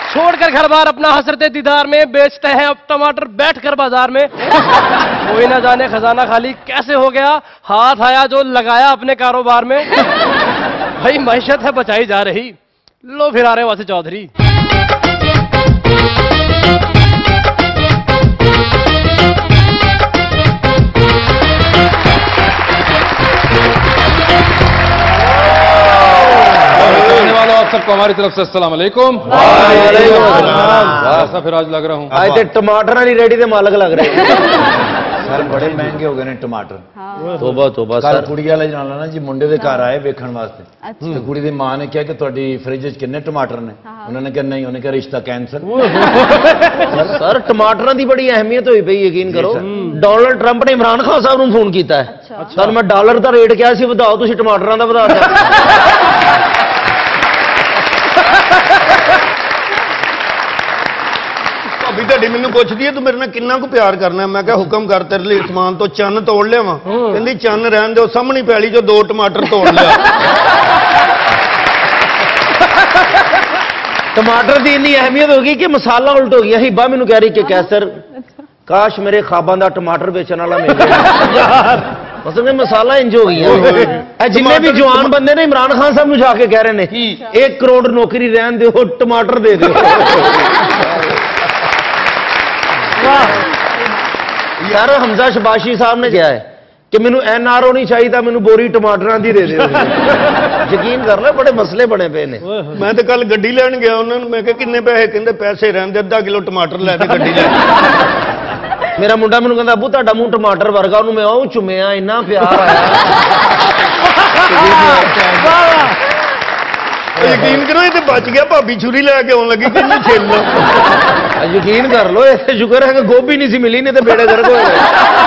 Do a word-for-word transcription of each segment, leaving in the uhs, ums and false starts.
छोड़कर घर बार अपना हसरते दीदार में बेचते हैं अब टमाटर बैठकर बाजार में। कोई ना जाने खजाना खाली कैसे हो गया, हाथ आया जो लगाया अपने कारोबार में। भाई मैशत है बचाई जा रही, लो फिर आ रहे वासे चौधरी। सबको हमारी तरफ से अस्सलाम वालेकुम। ऐसा फिर आज लग रहा हूँ आज तो टमाटर वाली रेडी के मालक लग रहे हैं। सर बड़े महंगे हो गए ने टमाटर। हाँ। तोबा तोबा सर कुड़ी वाले जाना ना जी मुंडे के घर आए वेखण वास्ते। अच्छा। तो कुड़ी दी मां ने कहा कि तुहाडी फ्रिज च कितने टमाटर ने? हाँ। उन्होंने कहा नहीं, उन्होंने कहा रिश्ता कैंसर। सर टमाटर की बड़ी अहमियत हुई पई, यकीन करो। डोनाल्ड ट्रंप ने इमरान खान साहब नूं फोन किया है। अच्छा। सर मैं डॉलर का रेट क्या सी वधाओ, तुसीं टमाटरां दा वधा दिया। भाभी ढी मैनू पुछदी है तू मेरे नाल किन्ना को प्यार करना है? मैं क्या हुक्म कर तेरे लिए समान तो चन्न तोड़ लिया वा। कहंदी चन्न रहन दो, सामने पैली जो दो टमाटर तोड़ लिया। टमाटर की इन्नी अहमियत होगी कि मसाला उल्ट हो गया। हिब्बा मैनू कह रही कि कैसर काश मेरे खाबां दा टमाटर बेचने वाला मिल जाए। मतलब मसाला इंज हो गया। जिन्ने भी जवान बंदे ने इमरान खान साहब जाके कह रहे हैं एक करोड़ नौकरी रहन दो, टमाटर दे दो। यार हमजा शबाशी साहब ने क्या है कि मैनू एन आर ओ नहीं चाहिए, मैनू बोरी टमाटर की दे दो। यकीन कर लो बड़े मसले बने पे ने। मैं तो कल गड्डी लैन गया उन्होंने, मैं किन्ने पैसे, कहते पैसे रहन दे, अद्धा किलो टमाटर लै गड्डी ले। मेरा मुंडा मैनू कहता अबू तुहाडा मूंह टमाटर वर्गा, उन्होंने मैं ओ चुमिया, इन्ना प्यार आया। यकीन करो ये तो बच गया, भाभी छुरी लैके आने लगी कि छेल लो। यकीन कर लो ऐसे शुक्र है कि गोभी नहीं सी मिली, नहीं तो बेड़े गर्क हो गए।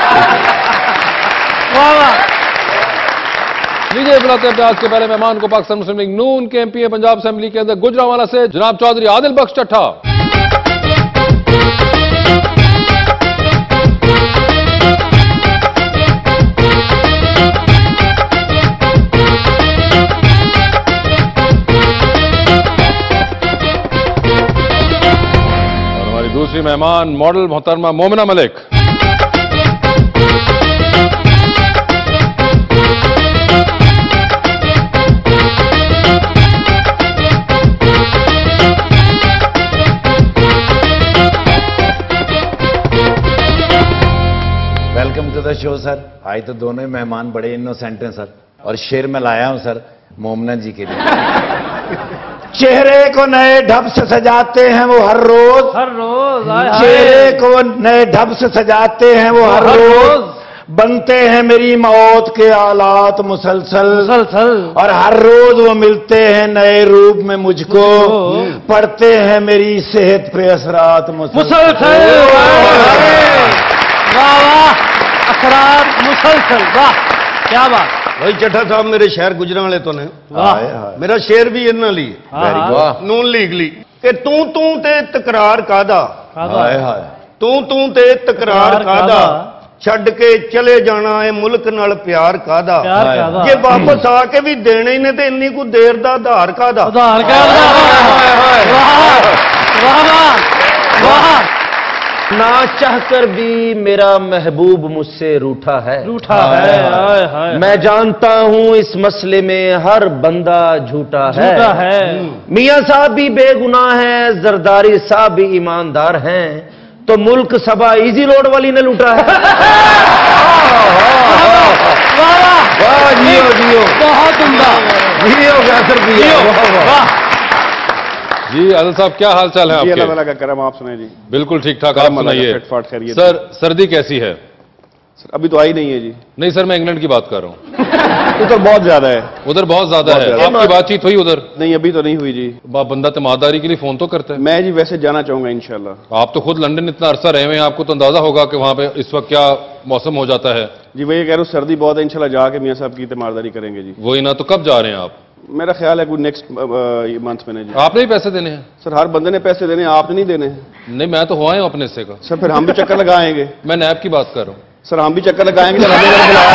लीजिए बुलाते हैं आज के पहले मेहमान को, पाकिस्तान मुस्लिम लीग नून के एमपी पंजाब असेंबली के अंदर गुजरांवाला से जनाब चौधरी आदिल बख्श चट्ठा। दूसरी मेहमान मॉडल मोहतरमा Momina Malik. Welcome to the show sir. आज तो दोनों ही मेहमान बड़े इनोसेंट हैं सर, और शेर में लाया हूं सर मोमिना जी के लिए। चेहरे को नए ढब से सजाते हैं वो हर रोज, हर रोज चेहरे को नए ढब से सजाते हैं वो हर रोज, बनते हैं मेरी मौत के आलात मुसलसल मुसलसल, और हर रोज वो मिलते हैं नए रूप में मुझको, पड़ते हैं मेरी सेहत पे असरात मुसलसल। वाह वाह, असरात मुसलसल, वाह क्या बात। भाई चट्ठा साहब मेरे शहर गुजरांवाले तो ने, मेरा शेर भी इन्हां ली नून लीग ली कि तू तू ते तकरार कादा, तू तू ते तकरार कादा, छड़ के चले जाना है मुल्क नाल प्यार कादा, जे वापस आके भी देने ही ने ते इन्नी को देर दा आधार कादा। ना चाहकर भी मेरा महबूब मुझसे रूठा है, रूठा है, है, है। मैं जानता हूं इस मसले में हर बंदा झूठा है, है। मियां साहब भी बेगुनाह हैं, जरदारी साहब भी ईमानदार हैं, तो मुल्क सभा इजी रोड वाली ने लूटा है। वाह जियो जियो, बहुत उम्दा, जियो कैसर जियो। जी आदिल साहब क्या हाल चाल है आपके? अल्लाह ताला का करम, आप सुनाइए जी। बिल्कुल ठीक ठाक, आप सुनाइए। सर सर्दी कैसी है? सर अभी तो आई नहीं है जी। नहीं सर मैं इंग्लैंड की बात कर रहा हूँ। उधर बहुत ज्यादा है, उधर बहुत ज्यादा है। आपकी बातचीत हुई उधर? नहीं अभी तो नहीं हुई जी। बंदा तमादारी के लिए फोन तो करता है। मैं जी वैसे जाना चाहूंगा इंशाल्लाह। आप तो खुद लंदन इतना अरसा रहे हुए हैं, आपको तो अंदाजा होगा कि वहां पे इस वक्त क्या मौसम हो जाता है। जी वही कह रहा हूँ, सर्दी बहुत है, इंशाल्लाह जाके मियां साहब की तमादारी करेंगे जी। वही ना, तो कब जा रहे हैं आप? मेरा ख्याल है कोई नेक्स्ट मंथ में जी। आपने ही पैसे देने हैं? सर हर बंदे ने पैसे देने, आपने नहीं देने। नहीं मैं तो हुआ हूं अपने हिस्से का। सर फिर हम भी चक्कर लगाएंगे। मैं नैब की बात कर रहा हूँ। सर हम भी चक्कर लगाएंगे जब हमें अगर बुलाया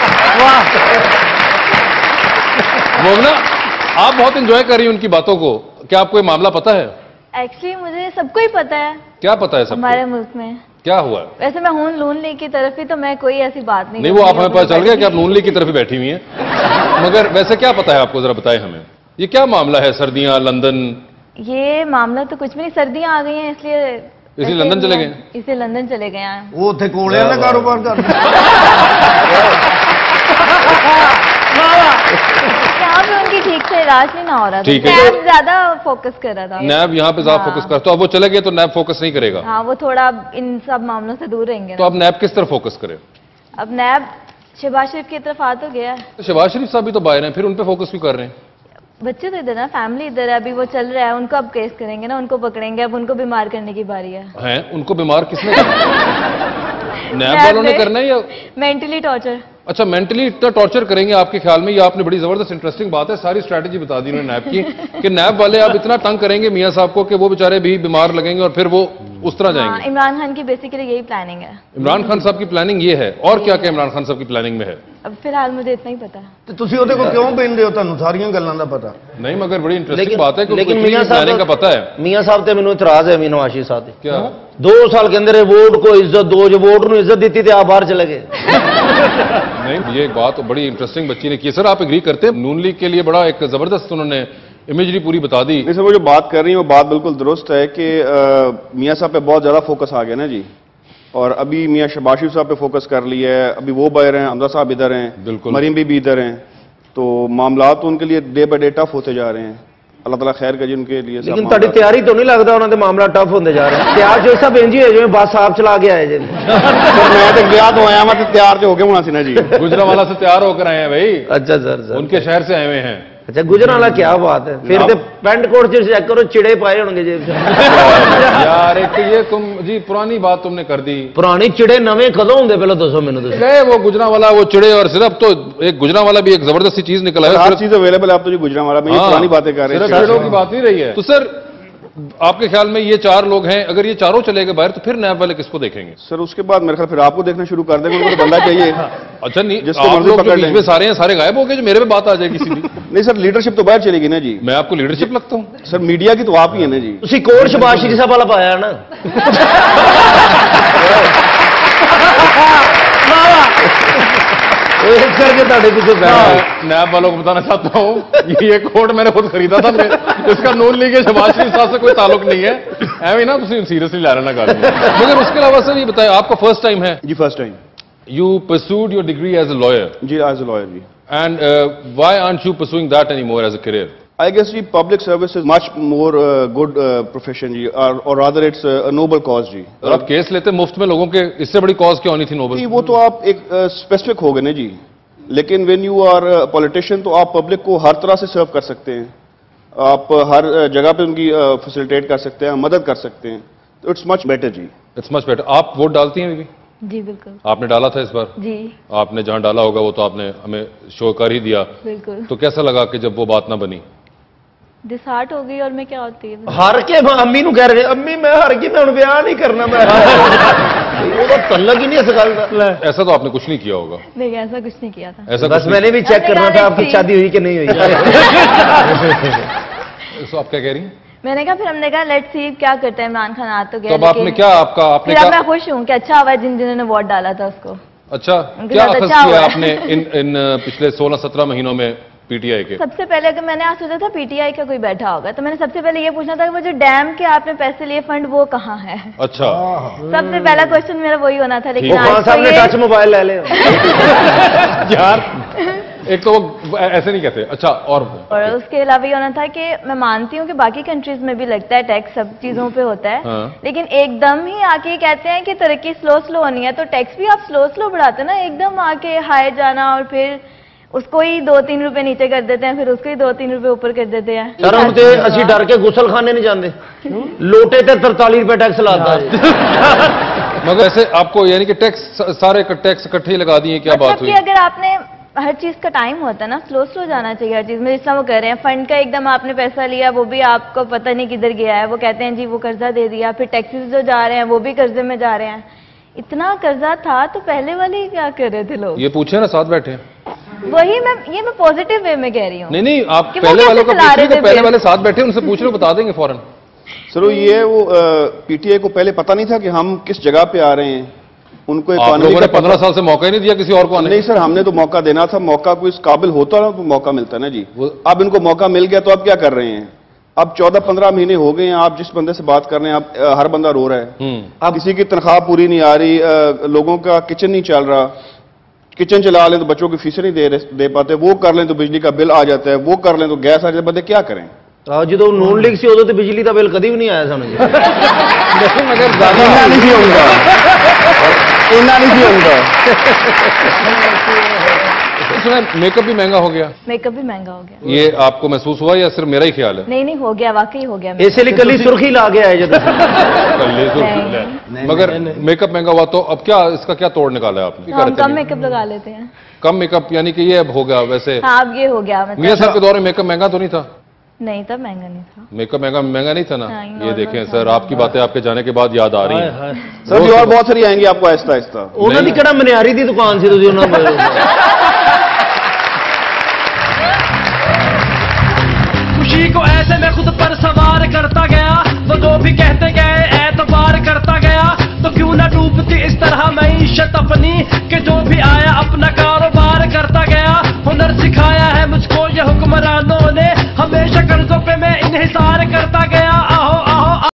तो। मोमिना आप बहुत एंजॉय कर रही हैं उनकी बातों को, क्या आपको ये मामला पता है? एक्चुअली मुझे सबको ही पता है। क्या पता है सबको? हमारे मुल्क में क्या हुआ है? वैसे मैं हूँ नून लीग की तरफ ही, तो मैं कोई ऐसी बात नहीं नहीं, वो आप हमें पता चल गया कि आप नून लीग की तरफ ही बैठी हुई हैं। मगर वैसे क्या पता है आपको, जरा बताएं हमें। ये क्या मामला है? सर्दियां, लंदन? ये मामला तो कुछ भी नहीं, सर्दियां आ गई हैं इसलिए इसलिए लंदन चले गए? इसलिए लंदन चले गए हैं। वो थे कोड़े ना कारोबार कर यहाँ पे उनकी ठीक से इलाज नहीं ना हो रहा था, नैब ज्यादा फोकस कर रहा था। नैब यहाँ पे ज्यादा फोकस कर, तो अब वो चले गए तो नैब फोकस नहीं करेगा। हाँ, वो थोड़ा इन सब मामलों से दूर रहेंगे। तो अब नैब किस तरफ फोकस करे? अब नैब शहबाज शरीफ की तरफ आ तो गया है। शहबाज शरीफ साहब भी तो बाहर हैं, फिर उन पे फोकस क्यों कर रहे हैं? बच्चे तो इधर है, फैमिली इधर है, अभी वो चल रहा है, उनको अब केस करेंगे ना, उनको पकड़ेंगे, अब उनको बीमार करने की बारी है। हैं? उनको बीमार किसने करना? नैब वालों ने करना है या मेंटली टॉर्चर? अच्छा, मेंटली इतना टॉर्चर करेंगे आपके ख्याल में? ये आपने बड़ी जबरदस्त इंटरेस्टिंग बात है, सारी स्ट्रैटेजी बता दी उन्होंने नैब की कि नैब वाले अब इतना तंग करेंगे मियां साहब को कि वो बेचारे भी बीमार लगेंगे और फिर वो उस तरह जाएंगे। हाँ, इमरान खान की बेसिकली यही प्लानिंग है। इमरान खान साहब की प्लानिंग ये है, और क्या क्या इमरान खान साहब की प्लानिंग में है? अब फिलहाल मुझे इतना ही पता है। तो तुसी ਉਹਦੇ को क्यों पेंदे हो? ਤੁਹਾਨੂੰ ਸਾਰੀਆਂ ਗੱਲਾਂ ਦਾ ਪਤਾ नहीं, मगर बड़ी इंटरेस्टिंग बात है कि लेकिन मियां साहब का पता है। मियां साहब ते मैनू इतराज है मीनो आशी साहब ते। क्या? दो साल के अंदर वोट को इज्जत दो, जो वोट नु इज्जत दी थी आप बाहर चले गए। नहीं, ये बात बड़ी इंटरेस्टिंग बच्ची ने की। सर आप एग्री करते हैं? नून लीग के लिए बड़ा एक जबरदस्त उन्होंने इमेजरी पूरी बता दी। नहीं सर, वो जो बात कर रही है वो बात बिल्कुल दुरुस्त है कि मियां साहब पे बहुत ज्यादा फोकस आ गया ना जी, और अभी मियां शहबाज शरीफ साहब पे फोकस कर लिया है, अभी वो बाहर हैं, हमजा साहब इधर हैं, बिल्कुल मरीम भी, भी इधर हैं, तो मामला तो उनके लिए डे बाय डे टफ होते जा रहे हैं। अल्लाह ताला खैर करे उनके लिए। लेकिन ਤੁਹਾਡੀ ਤਿਆਰੀ तो नहीं लगता उन्होंने मामला टफ होते जा रहे हैं? तैयार जो सब इंज ही है जिवें बस आप चला के आए जी। मैं तो गया तो आया, मैं तो तैयार जो हो गया होना सी ना जी। गुजरांवाला से तैयार होकर आए हैं भाई। अच्छा सर, उनके शहर से आए हुए हैं। अच्छा, गुजरांवाला क्या बात है? फिर तो पेंट कोट से चेक करो, चिड़े पाए होंगे जेब से। यार एक तो ये तुम जी पुरानी बात तुमने कर दी। पुरानी चिड़े नवे कदों होंगे पहले दसो मैनू तुसीं? गए वो गुजरांवाला, वो चिड़े, और सिर्फ तो एक गुजरांवाला भी एक जबरदस्त सी चीज निकला है। हर चीज अवेलेबल है, आप तो जी गुजरांवाला में ये पुरानी बातें कर रहे हैं, सिर्फ चिड़ों की बात नहीं रही है। तो सर आपके ख्याल में ये चार लोग हैं, अगर ये चारों चले गए बाहर तो फिर नैब वाले किसको देखेंगे? सर उसके बाद मेरे ख्याल फिर आपको देखना शुरू कर देंगे, उनको तो बंदा चाहिए। अच्छा नहीं, जिसको आप मर्जी लोग पकड़ जो बीच में सारे हैं, सारे गायब हो गए, जो मेरे पे बात आ जाएगी सीधी। नहीं सर, लीडरशिप तो बाहर चलेगी ना जी। मैं आपको लीडरशिप लगता हूँ? सर मीडिया की तो आप ही है ना जी। तुसीं कोट शहबाज शरीफ साहब वाला पाया ना? एक करके ताड़े पीछे नैब वालों को बताना चाहता हूँ, ये कोट मैंने खुद खरीदा था, मैं इसका नून लीग के शहबाज शरीफ साहब से कोई ताल्लुक नहीं है। एवं ना तुम सीरियसली ला रहे ना गाड़ी। मगर उसके अलावा सर ये बताएं, आपका फर्स्ट टाइम है? जी first time. You pursued your degree as a lawyer? जी एज अ लॉयर जी। And why aren't you pursuing that anymore as a career? I guess जी public service is much more uh, good uh, profession जी, or, or rather it's a, a noble cause जी। और आप case लेते मुफ्त में लोगों के, इससे बड़ी कॉज क्या होनी थी नोबल? वो तो आप एक स्पेसिफिक uh, हो गए ना जी, लेकिन व्हेन यू आर पॉलिटिशियन तो आप पब्लिक को हर तरह से सर्व कर सकते हैं, आप हर जगह पे उनकी फैसिलिटेट uh, कर सकते हैं, मदद कर सकते हैं, तो इट्स मच बेटर जी। It's much better. आप वोट डालती हैं बीबी? जी बिल्कुल। आपने डाला था इस बार? जी। आपने जहां डाला होगा वो तो आपने हमें शो कर ही दिया। बिल्कुल। तो कैसा लगा कि जब वो बात ना बनी? डिसहार्ट हो गई, और मैं क्या होती है हार के अम्मी नु कह रहे, अम्मी मैं हार गई, मैं ब्याह नहीं करना, मैं वो तो तल्लक ही नहीं इस गल दा। ऐसा तो आपने कुछ नहीं किया होगा? नहीं, ऐसा कुछ नहीं किया था। ऐसा बस मैंने भी चेक करना था आपकी शादी हुई कि नहीं हुई। तो आप क्या कह रही हैं? मैंने कहा फिर हमने कहा लेट्स सी क्या करते हैं, इमरान खान आ तो गया। तो आपने क्या आपका आपने फिर क्या? मैं खुश हूँ कि अच्छा हुआ जिन जिन्होंने वोट डाला था उसको। अच्छा, क्या अखज़ किया आपने इन इन पिछले सोलह सत्रह महीनों में पीटीआई के? सबसे पहले अगर मैंने आज सोचा था पीटीआई का कोई बैठा होगा, तो मैंने सबसे पहले ये पूछना था कि वो जो डैम के आपने पैसे लिए फंड वो कहाँ है। अच्छा, सबसे पहला क्वेश्चन मेरा वही होना था। लेकिन आज तो ये टच मोबाइल ले ले यार, एक तो वो ऐसे नहीं कहते। अच्छा, और और उसके अलावा ये होना था कि मैं मानती हूँ कि बाकी कंट्रीज में भी लगता है टैक्स, सब चीजों पे होता है। हाँ। लेकिन एकदम ही आके कहते हैं कि तरक्की स्लो स्लो होनी है, तो टैक्स भी आप स्लो स्लो बढ़ाते ना, एकदम आके हाई जाना और फिर उसको ही दो तीन रुपए नीचे कर देते हैं, फिर उसको ही दो तीन रुपए ऊपर कर देते हैं। सर हम ते असि डर के गुसल खाने नहीं जाते, लोटे ते तरतालीस रुपए टैक्स लाता है। मगर ऐसे आपको यानी कि टैक्स सारे टैक्स इकट्ठे लगा दिए, क्या बात हुई? अगर आपने हर चीज का टाइम होता है ना, स्लो स्लो जाना चाहिए हर चीज में। जिस तरह वो कर रहे हैं, फंड का एकदम आपने पैसा लिया, वो भी आपको पता नहीं किधर गया है, वो कहते हैं जी वो कर्जा दे दिया, फिर टैक्सेस जो जा रहे हैं वो भी कर्जे में जा रहे हैं। इतना कर्जा था तो पहले वाले क्या कर रहे थे लोग? ये पूछे ना, साथ बैठे हैं। वही मैं ये मैं पॉजिटिव वे में कह रही हूँ। नहीं नहीं, आप कि वो पहले कैसे वालों का चला पूछ रहे रहे थे थे, पहले फिर? वाले साथ बैठे उनसे पूछ रहे, बता देंगे फौरन। सर ये वो पीटीआई को पहले पता नहीं था कि हम किस जगह पे आ रहे हैं, उनको आप इकोनॉमी लोगों ने का पंद्रह साल से मौका ही नहीं दिया किसी और को आने नहीं सर, हमने तो मौका देना था, मौका कोई इस काबिल होता ना तो मौका मिलता ना जी। वो- अब इनको मौका मिल गया तो अब क्या कर रहे हैं? अब चौदह पंद्रह महीने हो गए हैं, आप जिस बंदे से बात कर रहे हैं, आप अ, हर बंदा रो रहा है। अब किसी की तनख्वाह पूरी नहीं आ रही, अ, लोगों का किचन नहीं चल रहा, किचन चला लें तो बच्चों की फीस नहीं दे रहे- दे पाते, वो कर लें तो बिजली का बिल आ जाता है, वो कर लें तो गैस आ जाता है, बंदे क्या करें? जो नून लीग से उदो तो बिजली का बिल कभी भी नहीं आया समझ मगर ज्यादा इन्ना नहीं सी होगा, इन्ना नहीं सी होगा। सुना मेकअप भी महंगा हो गया। मेकअप भी महंगा हो गया। ये आपको महसूस हुआ या सिर्फ मेरा ही ख्याल है? नहीं नहीं हो गया, वाकई हो गया। इसलिए कली सुर्खी ला गया है जो कल्ले तो नहीं। मगर मेकअप महंगा हुआ तो अब क्या, इसका क्या तोड़ निकाला है आपने? हम कम मेकअप लगा लेते हैं। कम मेकअप यानी कि ये अब हो गया वैसे? हाँ अब ये हो गया। मियां साहब के दौर में मेकअप महंगा तो नहीं था? नहीं तब महंगा नहीं था। मेकअप महंगा महंगा नहीं था ना? हाँ, ये normal देखें था। सर, आपकी बातें आपके जाने के बाद याद आ रही हैं। सर जी और बहुत सारी आएंगी आपको आहिस्ता आहिस्ता। उन्होंने किहड़ा मनियारी दी दुकान से तुझे उन्होंने खुशी को ऐसे में खुद पर सवार